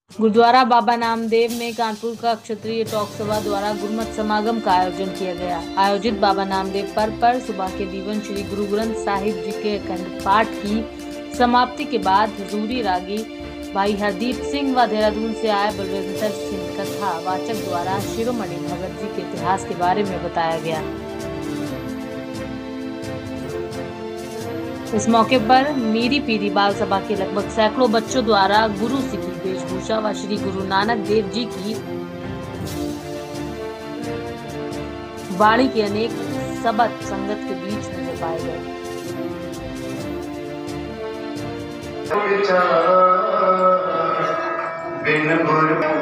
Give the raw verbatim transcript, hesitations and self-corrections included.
गुरुद्वारा बाबा नामदेव में कानपुर का क्षत्रिय टॉक सभा द्वारा गुरुमत समागम का आयोजन किया गया। आयोजित बाबा नामदेव पर्व पर सुबह के दीवन श्री गुरु ग्रंथ साहिब जी के अखंड पाठ की समाप्ति के बाद हुजूरी रागी भाई हरदीप सिंह व देहरादून से आए बलविंदर सिंह कथा वाचक द्वारा शिरोमणि भगत जी के इतिहास के बारे में बताया गया। इस मौके पर मीरी पीरी बाल सभा के लगभग सैकड़ों बच्चों द्वारा गुरु सिख की वेशभूषा व श्री गुरु नानक देव जी की वाणी के अनेक सबद संगत के बीच नजर पाए गए।